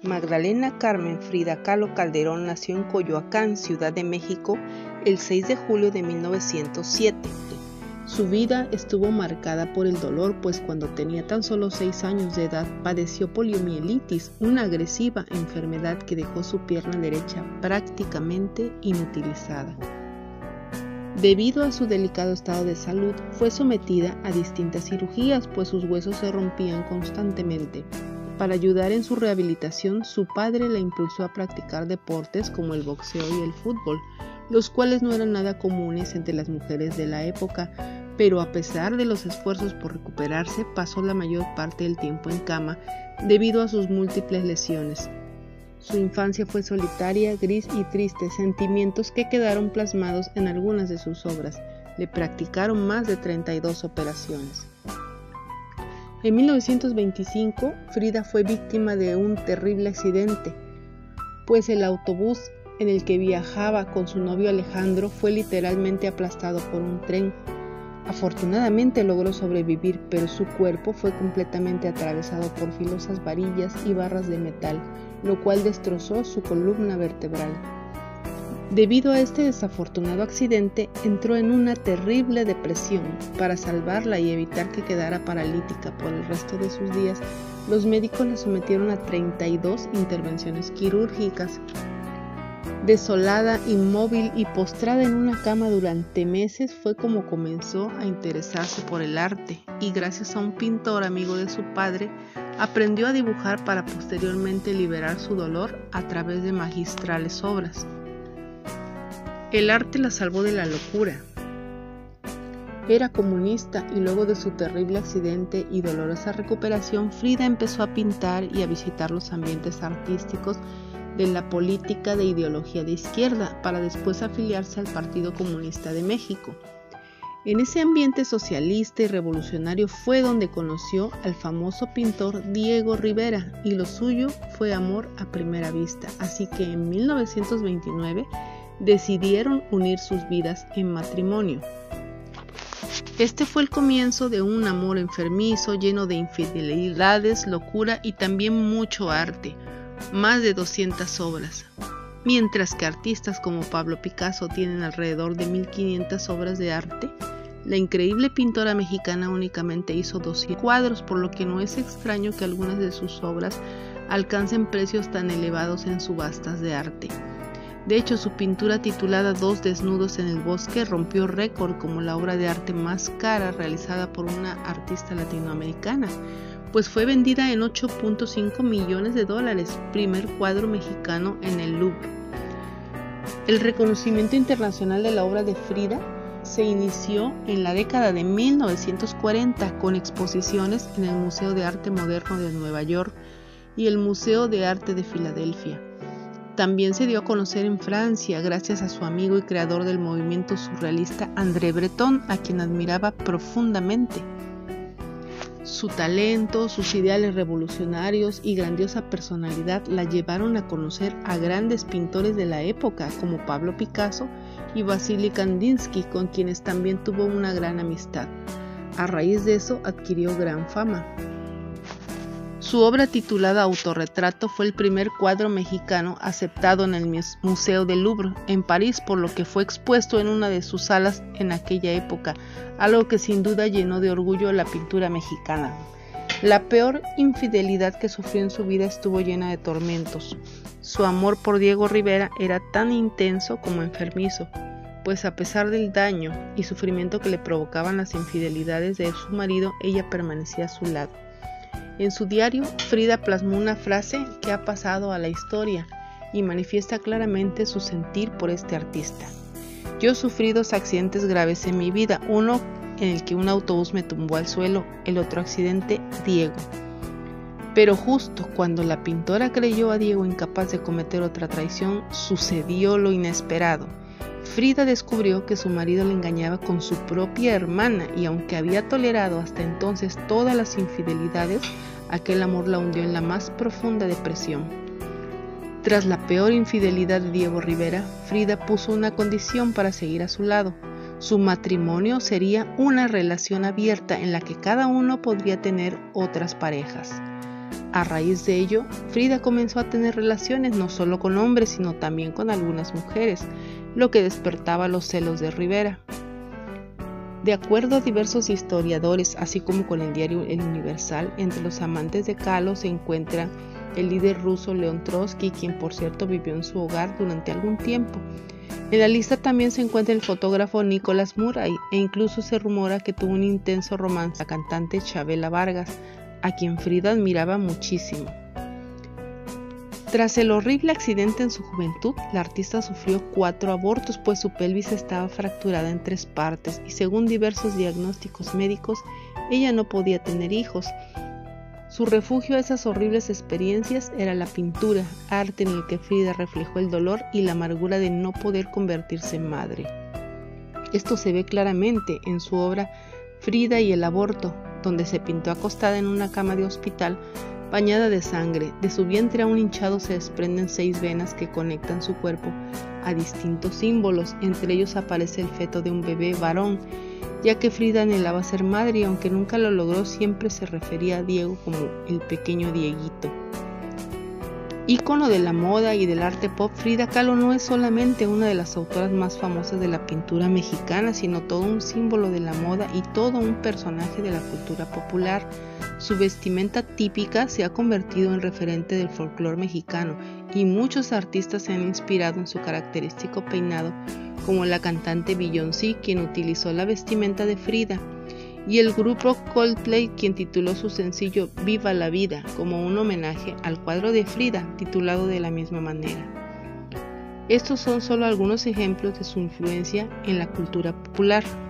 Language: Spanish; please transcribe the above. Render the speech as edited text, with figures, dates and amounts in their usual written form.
Magdalena Carmen Frida Kahlo Calderón nació en Coyoacán, Ciudad de México, el 6 de julio de 1907. Su vida estuvo marcada por el dolor, pues cuando tenía tan solo 6 años de edad padeció poliomielitis, una agresiva enfermedad que dejó su pierna derecha prácticamente inutilizada. Debido a su delicado estado de salud, fue sometida a distintas cirugías, pues sus huesos se rompían constantemente. Para ayudar en su rehabilitación, su padre la impulsó a practicar deportes como el boxeo y el fútbol, los cuales no eran nada comunes entre las mujeres de la época, pero a pesar de los esfuerzos por recuperarse, pasó la mayor parte del tiempo en cama debido a sus múltiples lesiones. Su infancia fue solitaria, gris y triste, sentimientos que quedaron plasmados en algunas de sus obras. Le practicaron más de 32 operaciones. En 1925, Frida fue víctima de un terrible accidente, pues el autobús en el que viajaba con su novio Alejandro fue literalmente aplastado por un tren. Afortunadamente logró sobrevivir, pero su cuerpo fue completamente atravesado por filosas varillas y barras de metal, lo cual destrozó su columna vertebral. Debido a este desafortunado accidente, entró en una terrible depresión. Para salvarla y evitar que quedara paralítica por el resto de sus días, los médicos la sometieron a 32 intervenciones quirúrgicas. Desolada, inmóvil y postrada en una cama durante meses fue como comenzó a interesarse por el arte y gracias a un pintor amigo de su padre aprendió a dibujar para posteriormente liberar su dolor a través de magistrales obras. El arte la salvó de la locura. Era comunista y luego de su terrible accidente y dolorosa recuperación, Frida empezó a pintar y a visitar los ambientes artísticos de la política de ideología de izquierda, para después afiliarse al Partido Comunista de México. En ese ambiente socialista y revolucionario fue donde conoció al famoso pintor Diego Rivera, y lo suyo fue amor a primera vista, así que en 1929 decidieron unir sus vidas en matrimonio. Este fue el comienzo de un amor enfermizo, lleno de infidelidades, locura y también mucho arte. Más de 200 obras, mientras que artistas como Pablo Picasso tienen alrededor de 1500 obras de arte. La increíble pintora mexicana únicamente hizo 200 cuadros, por lo que no es extraño que algunas de sus obras alcancen precios tan elevados en subastas de arte. De hecho, su pintura titulada Dos desnudos en el bosque rompió récord como la obra de arte más cara realizada por una artista latinoamericana, pues fue vendida en $8.5 millones, primer cuadro mexicano en el Louvre. El reconocimiento internacional de la obra de Frida se inició en la década de 1940 con exposiciones en el Museo de Arte Moderno de Nueva York y el Museo de Arte de Filadelfia. También se dio a conocer en Francia gracias a su amigo y creador del movimiento surrealista André Breton, a quien admiraba profundamente. Su talento, sus ideales revolucionarios y grandiosa personalidad la llevaron a conocer a grandes pintores de la época como Pablo Picasso y Vasily Kandinsky, con quienes también tuvo una gran amistad. A raíz de eso adquirió gran fama. Su obra titulada Autorretrato fue el primer cuadro mexicano aceptado en el Museo del Louvre en París, por lo que fue expuesto en una de sus salas en aquella época, algo que sin duda llenó de orgullo a la pintura mexicana. La peor infidelidad que sufrió en su vida estuvo llena de tormentos. Su amor por Diego Rivera era tan intenso como enfermizo, pues a pesar del daño y sufrimiento que le provocaban las infidelidades de su marido, ella permanecía a su lado. En su diario, Frida plasmó una frase que ha pasado a la historia y manifiesta claramente su sentir por este artista. Yo sufrí 2 accidentes graves en mi vida, uno en el que un autobús me tumbó al suelo, el otro accidente, Diego. Pero justo cuando la pintora creyó a Diego incapaz de cometer otra traición, sucedió lo inesperado. Frida descubrió que su marido le engañaba con su propia hermana y aunque había tolerado hasta entonces todas las infidelidades, aquel amor la hundió en la más profunda depresión. Tras la peor infidelidad de Diego Rivera, Frida puso una condición para seguir a su lado. Su matrimonio sería una relación abierta en la que cada uno podría tener otras parejas. A raíz de ello, Frida comenzó a tener relaciones no solo con hombres, sino también con algunas mujeres, lo que despertaba los celos de Rivera. De acuerdo a diversos historiadores, así como con el diario El Universal, entre los amantes de Kahlo se encuentra el líder ruso León Trotsky, quien por cierto vivió en su hogar durante algún tiempo. En la lista también se encuentra el fotógrafo Nicolás Murray, e incluso se rumora que tuvo un intenso romance con la cantante Chavela Vargas, a quien Frida admiraba muchísimo. Tras el horrible accidente en su juventud, la artista sufrió 4 abortos, pues su pelvis estaba fracturada en 3 partes y según diversos diagnósticos médicos, ella no podía tener hijos. Su refugio a esas horribles experiencias era la pintura, arte en el que Frida reflejó el dolor y la amargura de no poder convertirse en madre. Esto se ve claramente en su obra Frida y el aborto, donde se pintó acostada en una cama de hospital bañada de sangre. De su vientre aún hinchado se desprenden 6 venas que conectan su cuerpo a distintos símbolos. Entre ellos aparece el feto de un bebé varón, ya que Frida anhelaba ser madre y aunque nunca lo logró, siempre se refería a Diego como el pequeño Dieguito. Ícono de la moda y del arte pop, Frida Kahlo no es solamente una de las autoras más famosas de la pintura mexicana, sino todo un símbolo de la moda y todo un personaje de la cultura popular. Su vestimenta típica se ha convertido en referente del folclore mexicano y muchos artistas se han inspirado en su característico peinado, como la cantante Beyoncé, quien utilizó la vestimenta de Frida, y el grupo Coldplay, quien tituló su sencillo Viva la Vida como un homenaje al cuadro de Frida, titulado de la misma manera. Estos son solo algunos ejemplos de su influencia en la cultura popular.